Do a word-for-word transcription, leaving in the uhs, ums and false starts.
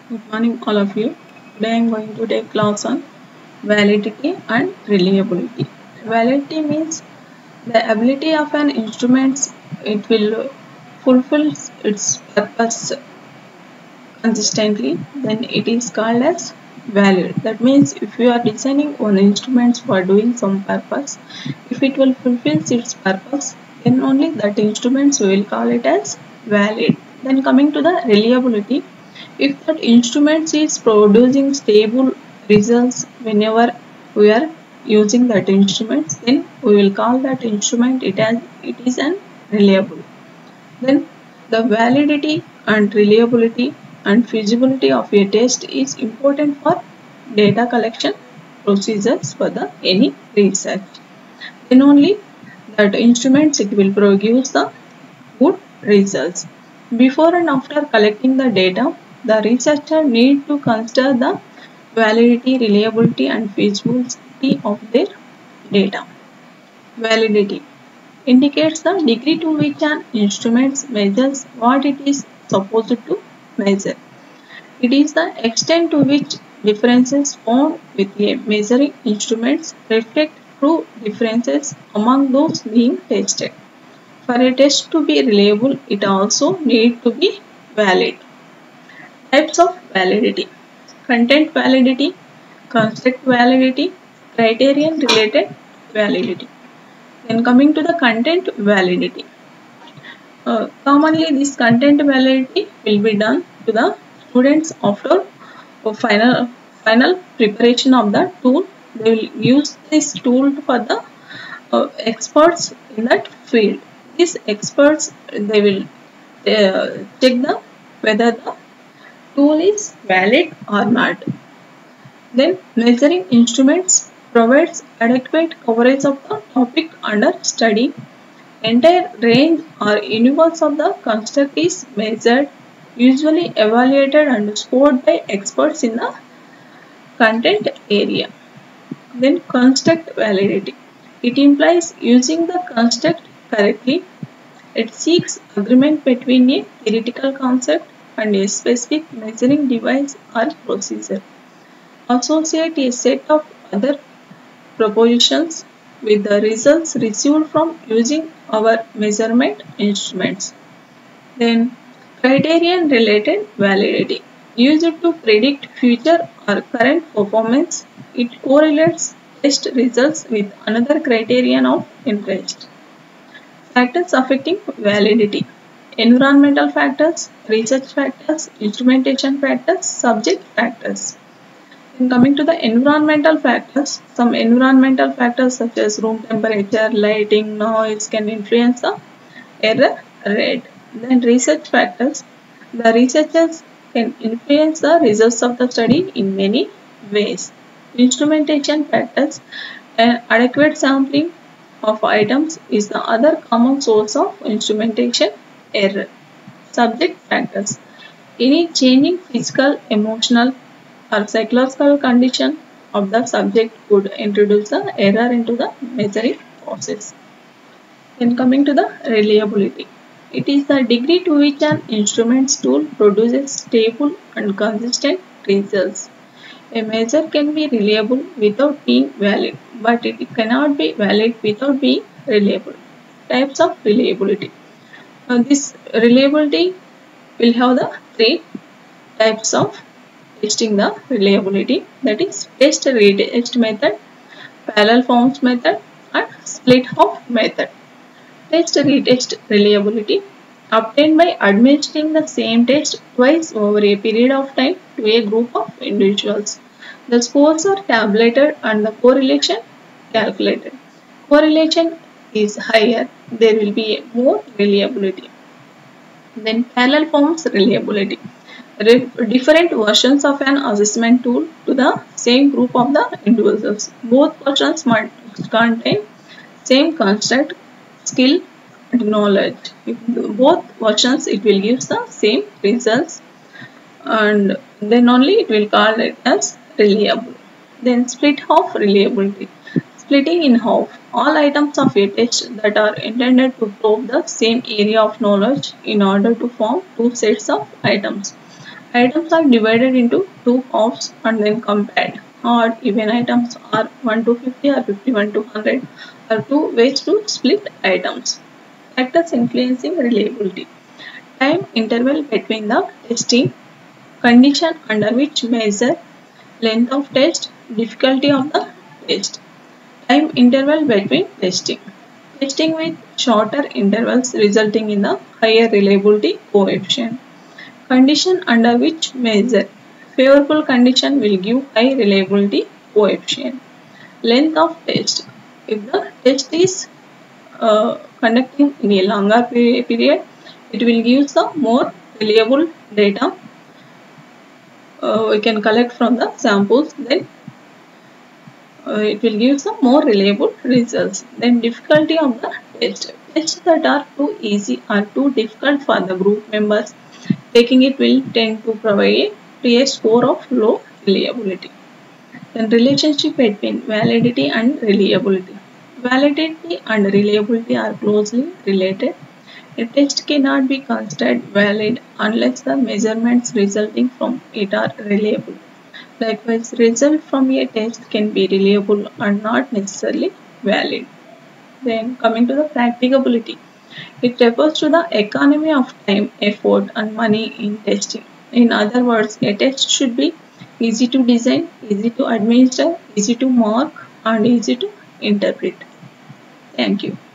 Good morning, all of you. Today I am going to take class on validity and reliability. Validity means the ability of an instrument it will fulfill its purpose consistently, then it is called as valid. That means if you are designing one instrument for doing some purpose, if it will fulfill its purpose, then only that instrument we will call it as valid. Then coming to the reliability, if that instrument is producing stable results whenever we are using that instrument, then we will call that instrument it as it is an reliable. Then the validity and reliability and feasibility of a test is important for data collection procedures for the any research. Then only that instruments it will produce the good results. Before and after collecting the data, the researcher need to consider the validity, reliability and feasibility of their data. Validity indicates the degree to which an instrument measures what it is supposed to measure. It is the extent to which differences found with a measuring instruments reflect true differences among those being tested. For a test to be reliable, it also needs to be valid. Types of validity: content validity, construct validity, criterion related validity. Then coming to the content validity. Uh, commonly, this content validity will be done to the students after final final preparation of the tool. They will use this tool for the uh, experts in that field. These experts they will uh, check the whether the tool is valid or not. Then measuring instruments provides adequate coverage of the topic under study. Entire range or universe of the construct is measured, usually evaluated and scored by experts in the content area. Then construct validity. It implies using the construct correctly. It seeks agreement between a theoretical concept and a specific measuring device or procedure. Associate a set of other propositions with the results received from using our measurement instruments. Then criterion related validity. Used to predict future or current performance, it correlates test results with another criterion of interest. Factors affecting validity: environmental factors, research factors, instrumentation factors, subject factors. In coming to the environmental factors, some environmental factors such as room temperature, lighting, noise can influence the error rate. Then research factors, the researchers can influence the results of the study in many ways. Instrumentation factors, an adequate sampling of items is the other common source of instrumentation error. Subject factors, any changing physical, emotional or psychological condition of the subject could introduce the error into the measuring process. Then coming to the reliability. It is the degree to which an instrument's tool produces stable and consistent results. A measure can be reliable without being valid, but it cannot be valid without being reliable. Types of reliability. Now this reliability will have the three types of testing the reliability, that is test retest method, parallel forms method and split half method. Test retest reliability obtained by administering the same test twice over a period of time to a group of individuals. The scores are tabulated and the correlation calculated. Correlation is higher, there will be more reliability. Then parallel forms reliability. Different versions of an assessment tool to the same group of the individuals. Both versions must contain same construct, skill and knowledge. If both versions it will give the same results and then only it will call it as reliable. Then split half reliability. Splitting in half all items of a test that are intended to probe the same area of knowledge in order to form two sets of items. Items are divided into two halves and then compared. Odd, even items are one to fifty or fifty-one to one hundred are two ways to split items. Factors influencing reliability. Time interval between the testing, condition under which measure, length of test, difficulty of the test. Time interval between testing. Testing with shorter intervals resulting in a higher reliability coefficient. Condition under which measure. Favorable condition will give high reliability coefficient. Length of test. If the test is uh, conducting in a longer period, it will give the more reliable data uh, we can collect from the samples. Then uh, it will give some more reliable results. Then difficulty of the test. Tests that are too easy or too difficult for the group members taking it will tend to provide a score of low reliability. Then relationship between validity and reliability. Validity and reliability are closely related. A test cannot be considered valid unless the measurements resulting from it are reliable. Likewise, results from a test can be reliable and not necessarily valid. Then coming to the practicability. It refers to the economy of time, effort and money in testing. In other words, a test should be easy to design, easy to administer, easy to mark and easy to interpret. Thank you.